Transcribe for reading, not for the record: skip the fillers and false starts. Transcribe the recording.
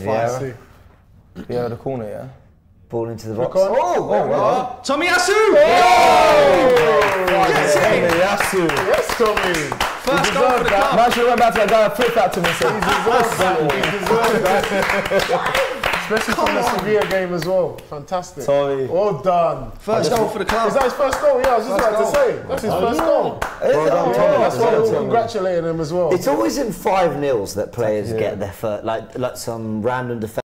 Yeah. Yeah, the corner, yeah. Ball into the box. Oh, Tomiyasu! Tomiyasu! Yes, Tommy! First goal for the club. Man should have went back to that guy and flipped that to me. So He deserves that. Especially from the Sevilla game as well. Fantastic. Sorry. Well done. First goal for the club. Is that his first goal? Yeah, I was just about to say. That's his first goal. Well done, Tommy. That's why we're congratulating him as well. It's always in 5-0s that players get their first, like some random defence.